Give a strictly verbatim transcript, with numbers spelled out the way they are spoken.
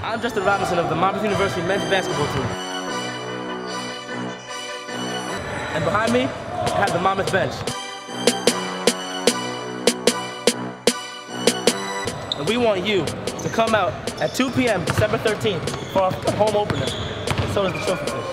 I'm Justin Robinson of the Monmouth University men's basketball team. And behind me, I have the Monmouth bench. And we want you to come out at two p m December thirteenth for our home opener. And so does the trophy case.